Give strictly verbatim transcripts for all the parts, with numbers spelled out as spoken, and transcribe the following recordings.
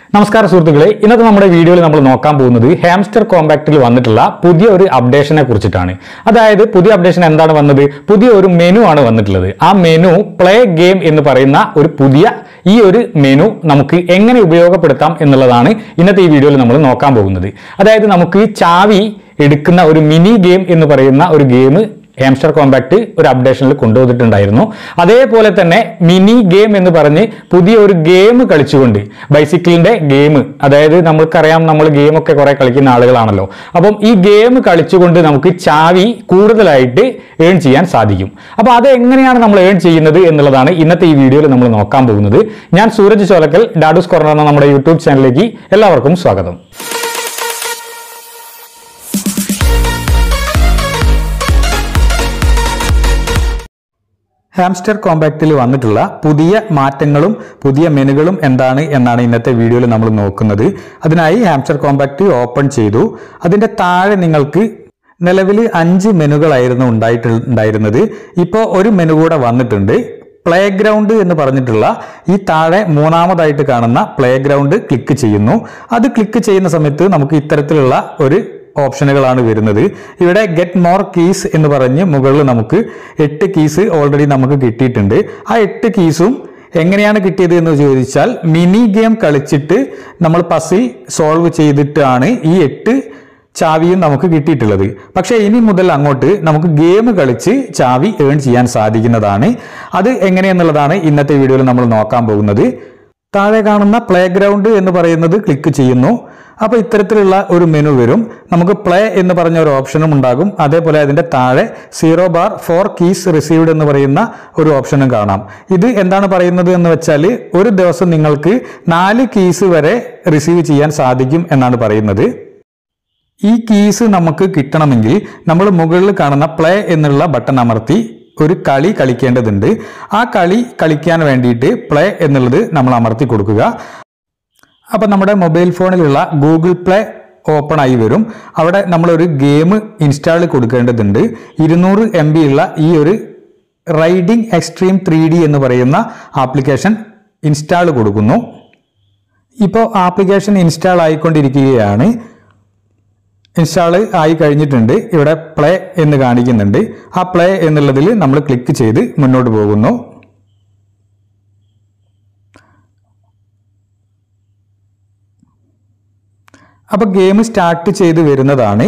നമസ്കാരം സുഹൃത്തുക്കളെ, ഇന്നത്തെ നമ്മുടെ വീഡിയോയിൽ നമ്മൾ നോക്കാൻ പോകുന്നത് ഹാംസ്റ്റർ കോമ്പാക്റ്റിൽ വന്നിട്ടുള്ള പുതിയ ഒരു അപ്ഡേഷനെ കുറിച്ചിട്ടാണ്. അതായത് പുതിയ അപ്ഡേഷൻ എന്താണ് വന്നത്? പുതിയ ഒരു മെനു ആണ് വന്നിട്ടുള്ളത്. ആ മെനു പ്ലേ ഗെയിം എന്ന് പറയുന്ന ഒരു പുതിയ ഈ ഒരു മെനു നമുക്ക് എങ്ങനെ ഉപയോഗപ്പെടുത്താം എന്നുള്ളതാണ് ഇന്നത്തെ ഈ വീഡിയോയിൽ നമ്മൾ നോക്കാൻ പോകുന്നത്. അതായത് നമുക്ക് ചാവി എടുക്കുന്ന ഒരു മിനി ഗെയിം എന്ന് പറയുന്ന ഒരു ഗെയിം ഹാംസ്റ്റർ കോമ്പാക്റ്റ് ഒരു അപ്ഡേഷനിൽ കൊണ്ടുവന്നിട്ടുണ്ടായിരുന്നു. അതേപോലെ തന്നെ മിനി ഗെയിം എന്ന് പറഞ്ഞ് പുതിയ ഒരു ഗെയിം കളിച്ചുകൊണ്ട് ബൈസിക്കിളിന്റെ ഗെയിം, അതായത് നമ്മൾക്കറിയാം നമ്മൾ ഗെയിമൊക്കെ കുറെ കളിക്കുന്ന ആളുകളാണല്ലോ. അപ്പം ഈ ഗെയിം കളിച്ചുകൊണ്ട് നമുക്ക് ചാവി കൂടുതലായിട്ട് ഏൺ ചെയ്യാൻ സാധിക്കും. അപ്പൊ അത് എങ്ങനെയാണ് നമ്മൾ ഏൺ ചെയ്യുന്നത് എന്നുള്ളതാണ് ഇന്നത്തെ ഈ വീഡിയോയിൽ നമ്മൾ നോക്കാൻ പോകുന്നത്. ഞാൻ സൂരജ് ചോലക്കൽ, ഡാഡൂസ് കോർണർ എന്ന നമ്മുടെ യൂട്യൂബ് ചാനലിലേക്ക് എല്ലാവർക്കും സ്വാഗതം. ഹാംസ്റ്റർ കോമ്പാക്റ്റിൽ വന്നിട്ടുള്ള പുതിയ മാറ്റങ്ങളും പുതിയ മെനുകളും എന്താണ് എന്നാണ് ഇന്നത്തെ വീഡിയോയിൽ നമ്മൾ നോക്കുന്നത്. അതിനായി ഹാംസ്റ്റർ കോമ്പാക്റ്റ് ഓപ്പൺ ചെയ്തു. അതിന്റെ താഴെ നിങ്ങൾക്ക് നിലവിൽ അഞ്ച് മെനുകളായിരുന്നു ഉണ്ടായിട്ടുണ്ടായിരുന്നത്. ഇപ്പോൾ ഒരു മെനു കൂടെ വന്നിട്ടുണ്ട്. പ്ലേ ഗ്രൗണ്ട് എന്ന് പറഞ്ഞിട്ടുള്ള ഈ താഴെ മൂന്നാമതായിട്ട് കാണുന്ന പ്ലേ ഗ്രൗണ്ട് ക്ലിക്ക് ചെയ്യുന്നു. അത് ക്ലിക്ക് ചെയ്യുന്ന സമയത്ത് നമുക്ക് ഇത്തരത്തിലുള്ള ഒരു ഓപ്ഷനുകളാണ് വരുന്നത്. ഇവിടെ ഗെറ്റ് മോർ കീസ് എന്ന് പറഞ്ഞ് മുകളിൽ നമുക്ക് എട്ട് കീസ് ഓൾറെഡി നമുക്ക് കിട്ടിയിട്ടുണ്ട്. ആ എട്ട് കീസും എങ്ങനെയാണ് കിട്ടിയത് എന്ന് ചോദിച്ചാൽ മിനി ഗെയിം കളിച്ചിട്ട് നമ്മൾ പസിൽ സോൾവ് ചെയ്തിട്ടാണ് ഈ എട്ട് ചാവിയും നമുക്ക് കിട്ടിയിട്ടുള്ളത്. പക്ഷേ ഇനി മുതൽ അങ്ങോട്ട് നമുക്ക് ഗെയിം കളിച്ച് ചാവി ഏൺ ചെയ്യാൻ സാധിക്കുന്നതാണ്. അത് എങ്ങനെയെന്നുള്ളതാണ് ഇന്നത്തെ വീഡിയോയിൽ നമ്മൾ നോക്കാൻ പോകുന്നത്. താഴെ കാണുന്ന പ്ലേ ഗ്രൗണ്ട് എന്ന് പറയുന്നത് ക്ലിക്ക് ചെയ്യുന്നു. അപ്പോൾ ഇത്തരത്തിലുള്ള ഒരു മെനു വരും. നമുക്ക് പ്ലേ എന്ന് പറഞ്ഞ ഒരു ഓപ്ഷനും ഉണ്ടാകും. അതേപോലെ അതിന്റെ താഴെ zero bar four keys received എന്ന് പറയുന്ന ഒരു ഓപ്ഷനും കാണാം. ഇത് എന്താണ് പറയുന്നത് എന്ന് വെച്ചാൽ ഒരു ദിവസം നിങ്ങൾക്ക് നാല് കീസ് വരെ റിസീവ് ചെയ്യാൻ സാധിക്കും എന്നാണ് പറയുന്നത്. ഈ കീസ് നമുക്ക് കിട്ടണമെങ്കിൽ നമ്മൾ മുകളിൽ കാണുന്ന പ്ലേ എന്നുള്ള ബട്ടൺ അമർത്തി ഒരു കളി കളിക്കേണ്ടതുണ്ട്. ആ കളി കളിക്കാൻ വേണ്ടിയിട്ട് പ്ലേ എന്നുള്ളത് നമ്മൾ അമർത്തി കൊടുക്കുക. അപ്പം നമ്മുടെ മൊബൈൽ ഫോണിലുള്ള ഗൂഗിൾ പ്ലേ ഓപ്പൺ ആയി വരും. അവിടെ നമ്മളൊരു ഗെയിം ഇൻസ്റ്റാൾ കൊടുക്കേണ്ടതുണ്ട്. ഇരുന്നൂറ് എം ബി ഉള്ള ഈ ഒരു റൈഡിംഗ് എക്സ്ട്രീം ത്രീ ഡി എന്ന് പറയുന്ന ആപ്ലിക്കേഷൻ ഇൻസ്റ്റാൾ കൊടുക്കുന്നു. ഇപ്പോൾ ആപ്ലിക്കേഷൻ ഇൻസ്റ്റാൾ ആയിക്കൊണ്ടിരിക്കുകയാണ്. ഇൻസ്റ്റാൾ ആയി കഴിഞ്ഞിട്ടുണ്ട്. ഇവിടെ പ്ലേ എന്ന് കാണിക്കുന്നുണ്ട്. ആ പ്ലേ എന്നുള്ളതിൽ നമ്മൾ ക്ലിക്ക് ചെയ്ത് മുന്നോട്ട് പോകുന്നു. അപ്പോൾ ഗെയിം സ്റ്റാർട്ട് ചെയ്ത് വരുന്നതാണ്.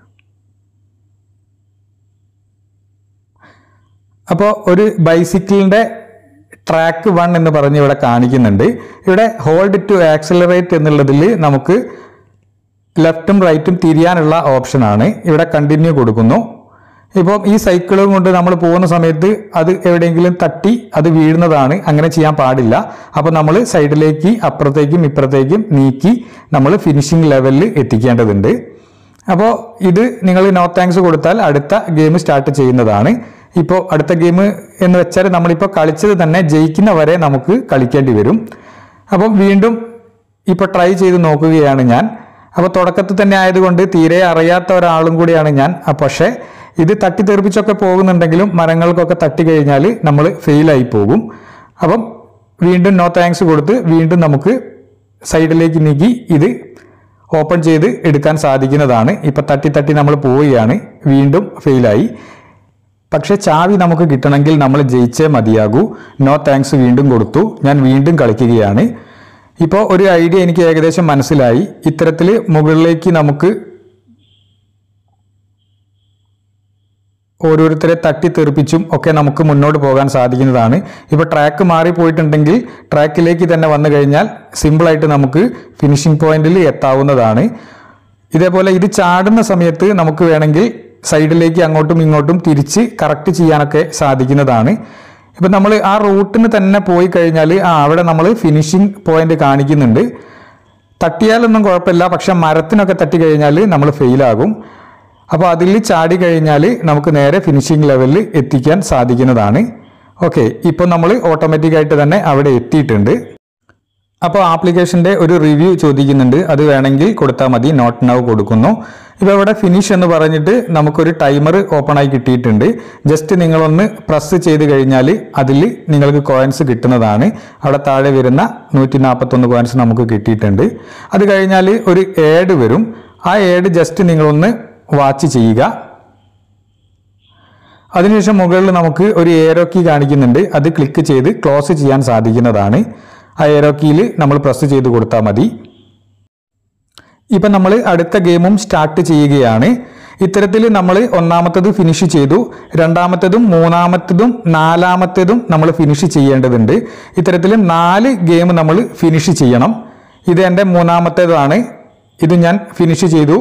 അപ്പോൾ ഒരു ബൈസിക്കിളിന്റെ ട്രാക്ക് വൺ എന്ന് പറഞ്ഞ് ഇവിടെ കാണിക്കുന്നുണ്ട്. ഇവിടെ ഹോൾഡ് ടു ആക്സിലറേറ്റ് എന്നുള്ളതിൽ നമുക്ക് ലെഫ്റ്റും റൈറ്റും തിരിയാനുള്ള ഓപ്ഷനാണ്. ഇവിടെ കണ്ടിന്യൂ കൊടുക്കുന്നു. ഇപ്പോൾ ഈ സൈക്കിളും കൊണ്ട് നമ്മൾ പോകുന്ന സമയത്ത് അത് എവിടെയെങ്കിലും തട്ടി അത് വീഴുന്നതാണ്. അങ്ങനെ ചെയ്യാൻ പാടില്ല. അപ്പോൾ നമ്മൾ സൈഡിലേക്ക് അപ്പുറത്തേക്കും ഇപ്പുറത്തേക്കും നീക്കി നമ്മൾ ഫിനിഷിംഗ് ലെവലിൽ എത്തിക്കേണ്ടതുണ്ട്. അപ്പോൾ ഇത് നിങ്ങൾ നോ താങ്ക്സ് കൊടുത്താൽ അടുത്ത ഗെയിം സ്റ്റാർട്ട് ചെയ്യുന്നതാണ്. ഇപ്പോൾ അടുത്ത ഗെയിം എന്ന് വെച്ചാൽ നമ്മളിപ്പോൾ കളിച്ചത് തന്നെ ജയിക്കുന്നവരെ നമുക്ക് കളിക്കേണ്ടി വരും. അപ്പം വീണ്ടും ഇപ്പോൾ ട്രൈ ചെയ്ത് നോക്കുകയാണ് ഞാൻ. അപ്പോൾ തുടക്കത്തിൽ തന്നെ ആയതുകൊണ്ട് തീരെ അറിയാത്ത ഒരാളും കൂടിയാണ് ഞാൻ. പക്ഷേ ഇത് തട്ടിത്തെറിപ്പിച്ചൊക്കെ പോകുന്നുണ്ടെങ്കിലും മരങ്ങൾക്കൊക്കെ തട്ടി കഴിഞ്ഞാൽ നമ്മൾ ഫെയിലായി പോകും. അപ്പം വീണ്ടും നോ താങ്ക്സ് കൊടുത്ത് വീണ്ടും നമുക്ക് സൈഡിലേക്ക് നീക്കി ഇത് ഓപ്പൺ ചെയ്ത് എടുക്കാൻ സാധിക്കുന്നതാണ്. ഇപ്പം തട്ടി തട്ടി നമ്മൾ പോവുകയാണ്. വീണ്ടും ഫെയിലായി. പക്ഷേ ചാവി നമുക്ക് കിട്ടണമെങ്കിൽ നമ്മൾ ജയിച്ചേ മതിയാകൂ. നോ താങ്ക്സ് വീണ്ടും കൊടുത്തു. ഞാൻ വീണ്ടും കളിക്കുകയാണ്. ഇപ്പോൾ ഒരു ഐഡിയ എനിക്ക് ഏകദേശം മനസ്സിലായി. ഇത്തരത്തിൽ മുകളിലേക്ക് നമുക്ക് ഓരോരുത്തരെ തട്ടിത്തെറിപ്പിച്ചും ഒക്കെ നമുക്ക് മുന്നോട്ട് പോകാൻ സാധിക്കുന്നതാണ്. ഇപ്പോൾ ട്രാക്ക് മാറിപ്പോയിട്ടുണ്ടെങ്കിൽ ട്രാക്കിലേക്ക് തന്നെ വന്നു കഴിഞ്ഞാൽ സിമ്പിളായിട്ട് നമുക്ക് ഫിനിഷിംഗ് പോയിന്റിൽ എത്താവുന്നതാണ്. ഇതേപോലെ ഇത് ചാടുന്ന സമയത്ത് നമുക്ക് വേണമെങ്കിൽ സൈഡിലേക്ക് അങ്ങോട്ടും ഇങ്ങോട്ടും തിരിച്ച് കറക്റ്റ് ചെയ്യാനൊക്കെ സാധിക്കുന്നതാണ്. ഇപ്പം നമ്മൾ ആ റൂട്ടിന് തന്നെ പോയി കഴിഞ്ഞാൽ ആ അവിടെ നമ്മൾ ഫിനിഷിംഗ് പോയിന്റ് കാണിക്കുന്നുണ്ട്. തട്ടിയാലൊന്നും കുഴപ്പമില്ല. പക്ഷെ മരത്തിനൊക്കെ തട്ടി കഴിഞ്ഞാൽ നമ്മൾ ഫെയിലാകും. അപ്പോൾ അതിൽ ചാടി കഴിഞ്ഞാൽ നമുക്ക് നേരെ ഫിനിഷിംഗ് ലെവലിൽ എത്തിക്കാൻ സാധിക്കുന്നതാണ്. ഓക്കെ, ഇപ്പോൾ നമ്മൾ ഓട്ടോമാറ്റിക്കായിട്ട് തന്നെ അവിടെ എത്തിയിട്ടുണ്ട്. അപ്പോൾ ആപ്ലിക്കേഷൻ്റെ ഒരു റിവ്യൂ ചോദിക്കുന്നുണ്ട്, അത് വേണമെങ്കിൽ കൊടുത്താൽ മതി. നോട്ട് നൗ കൊടുക്കുന്നു. ഇപ്പോൾ ഇവിടെ ഫിനിഷ് എന്ന് പറഞ്ഞിട്ട് നമുക്കൊരു ടൈമർ ഓപ്പൺ ആയി കിട്ടിയിട്ടുണ്ട്. ജസ്റ്റ് നിങ്ങളൊന്ന് പ്രസ് ചെയ്ത് കഴിഞ്ഞാൽ അതിൽ നിങ്ങൾക്ക് കോയിൻസ് കിട്ടുന്നതാണ്. അവിടെ താഴെ വരുന്ന നൂറ്റി നാൽപ്പത്തൊന്ന് കോയിൻസ് നമുക്ക് കിട്ടിയിട്ടുണ്ട്. അത് കഴിഞ്ഞാൽ ഒരു ഏഡ് വരും. ആ ഏഡ് ജസ്റ്റ് നിങ്ങളൊന്ന് വാച്ച് ചെയ്യുക. അതിനുശേഷം മുകളിൽ നമുക്ക് ഒരു ഏരോ കീ കാണിക്കുന്നുണ്ട്, അത് ക്ലിക്ക് ചെയ്ത് ക്ലോസ് ചെയ്യാൻ സാധിക്കുന്നതാണ്. ആ ഏരോ കീയിൽ നമ്മൾ പ്രസ് ചെയ്ത് കൊടുത്താൽ മതി. ഇപ്പം നമ്മൾ അടുത്ത ഗെയിമും സ്റ്റാർട്ട് ചെയ്യുകയാണ്. ഇത്തരത്തിൽ നമ്മൾ ഒന്നാമത്തത് ഫിനിഷ് ചെയ്തു, രണ്ടാമത്തതും മൂന്നാമത്തതും നാലാമത്തതും നമ്മൾ ഫിനിഷ് ചെയ്യേണ്ടതുണ്ട്. ഇത്തരത്തിൽ നാല് ഗെയിം നമ്മൾ ഫിനിഷ് ചെയ്യണം. ഇത് എൻ്റെ മൂന്നാമത്തേതാണ്. ഇത് ഞാൻ ഫിനിഷ് ചെയ്തു.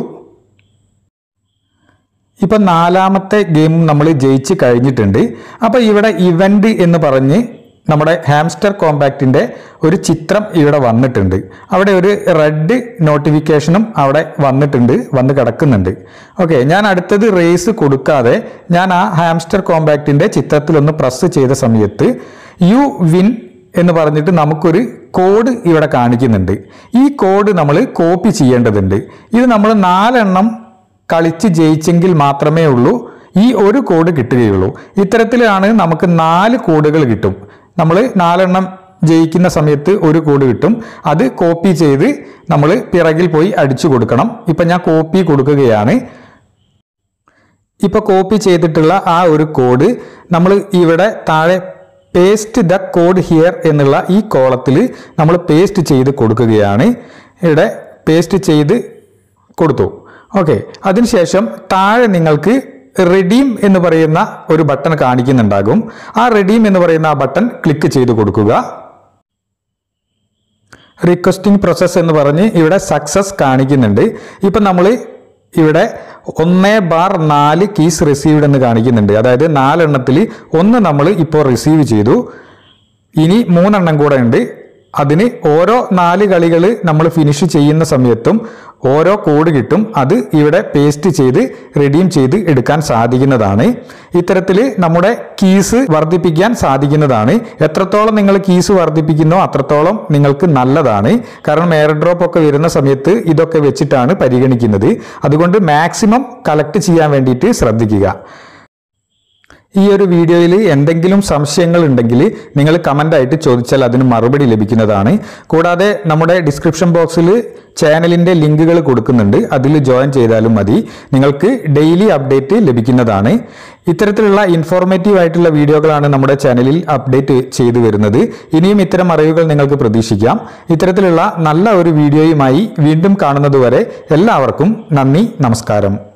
ഇപ്പം നാലാമത്തെ ഗെയിം നമ്മൾ ജയിച്ച് കഴിഞ്ഞിട്ടുണ്ട്. അപ്പോൾ ഇവിടെ ഇവൻ്റ് എന്ന് പറഞ്ഞ് നമ്മുടെ ഹാംസ്റ്റർ കോമ്പാക്റ്റിൻ്റെ ഒരു ചിത്രം ഇവിടെ വന്നിട്ടുണ്ട്. അവിടെ ഒരു റെഡ് നോട്ടിഫിക്കേഷനും അവിടെ വന്നിട്ടുണ്ട്, വന്ന് കിടക്കുന്നുണ്ട്. ഓക്കെ, ഞാൻ അടുത്തത് റേസ് കൊടുക്കാതെ ഞാൻ ആ ഹാംസ്റ്റർ കോമ്പാക്റ്റിൻ്റെ ചിത്രത്തിലൊന്ന് പ്രസ് ചെയ്ത സമയത്ത് യു വിൻ എന്ന് പറഞ്ഞിട്ട് നമുക്കൊരു കോഡ് ഇവിടെ കാണിക്കുന്നുണ്ട്. ഈ കോഡ് നമ്മൾ കോപ്പി ചെയ്യേണ്ടതുണ്ട്. ഇത് നമ്മൾ നാലെണ്ണം കളിച്ച് ജയിച്ചെങ്കിൽ മാത്രമേ ഉള്ളൂ ഈ ഒരു കോഡ് കിട്ടുകയുള്ളൂ. ഇത്തരത്തിലാണ് നമുക്ക് നാല് കോഡുകൾ കിട്ടും. നമ്മൾ നാലെണ്ണം ജയിക്കുന്ന സമയത്ത് ഒരു കോഡ് കിട്ടും. അത് കോപ്പി ചെയ്ത് നമ്മൾ പിറകിൽ പോയി അടിച്ചു കൊടുക്കണം. ഇപ്പം ഞാൻ കോപ്പി കൊടുക്കുകയാണ്. ഇപ്പോൾ കോപ്പി ചെയ്തിട്ടുള്ള ആ ഒരു കോഡ് നമ്മൾ ഇവിടെ താഴെ പേസ്റ്റ് ദ കോഡ് ഹിയർ എന്നുള്ള ഈ കോളത്തിൽ നമ്മൾ പേസ്റ്റ് ചെയ്ത് കൊടുക്കുകയാണ്. ഇവിടെ പേസ്റ്റ് ചെയ്ത് കൊടുത്തു. ഓക്കെ, അതിനുശേഷം താഴെ നിങ്ങൾക്ക് റെഡീം എന്ന് പറയുന്ന ഒരു ബട്ടൺ കാണിക്കുന്നുണ്ടാകും. ആ റെഡീം എന്ന് പറയുന്ന ആ ബട്ടൺ ക്ലിക്ക് ചെയ്ത് കൊടുക്കുക. റിക്വസ്റ്റിംഗ് പ്രോസസ് എന്ന് പറഞ്ഞ് ഇവിടെ സക്സസ് കാണിക്കുന്നുണ്ട്. ഇപ്പം നമ്മൾ ഇവിടെ ഒന്ന് ബാർ നാല് കീസ് റിസീവ്ഡ് എന്ന് കാണിക്കുന്നുണ്ട്. അതായത് നാലെണ്ണത്തിൽ ഒന്ന് നമ്മൾ ഇപ്പോൾ റിസീവ് ചെയ്തു. ഇനി മൂന്നെണ്ണം കൂടെ ഉണ്ട്. അതിന് ഓരോ നാല് കളികൾ നമ്മൾ ഫിനിഷ് ചെയ്യുന്ന സമയത്തും ഓരോ കോഡ് കിട്ടും. അത് ഇവിടെ പേസ്റ്റ് ചെയ്ത് റിഡീം ചെയ്ത് എടുക്കാൻ സാധിക്കുന്നതാണ്. ഇത്തരത്തിൽ നമ്മുടെ കീസ് വർദ്ധിപ്പിക്കാൻ സാധിക്കുന്നതാണ്. എത്രത്തോളം നിങ്ങൾ കീസ് വർദ്ധിപ്പിക്കുന്നോ അത്രത്തോളം നിങ്ങൾക്ക് നല്ലതാണ്. കാരണം എയർ ഡ്രോപ്പ് ഒക്കെ വരുന്ന സമയത്ത് ഇതൊക്കെ വെച്ചിട്ടാണ് പരിഗണിക്കുന്നത്. അതുകൊണ്ട് മാക്സിമം കളക്ട് ചെയ്യാൻ വേണ്ടിയിട്ട് ശ്രദ്ധിക്കുക. ഈ ഒരു വീഡിയോയിൽ എന്തെങ്കിലും സംശയങ്ങൾ ഉണ്ടെങ്കിൽ നിങ്ങൾ കമൻ്റായിട്ട് ചോദിച്ചാൽ അതിന് മറുപടി ലഭിക്കുന്നതാണ്. കൂടാതെ നമ്മുടെ ഡിസ്ക്രിപ്ഷൻ ബോക്സിൽ ചാനലിൻ്റെ ലിങ്കുകൾ കൊടുക്കുന്നുണ്ട്, അതിൽ ജോയിൻ ചെയ്താലും മതി. നിങ്ങൾക്ക് ഡെയിലി അപ്ഡേറ്റ് ലഭിക്കുന്നതാണ്. ഇത്തരത്തിലുള്ള ഇൻഫോർമേറ്റീവ് ആയിട്ടുള്ള വീഡിയോകളാണ് നമ്മുടെ ചാനലിൽ അപ്ഡേറ്റ് ചെയ്തു വരുന്നത്. ഇനിയും ഇത്തരം അറിവുകൾ നിങ്ങൾക്ക് പ്രതീക്ഷിക്കാം. ഇത്തരത്തിലുള്ള നല്ല ഒരു വീഡിയോയുമായി വീണ്ടും കാണുന്നതുവരെ എല്ലാവർക്കും നന്ദി, നമസ്കാരം.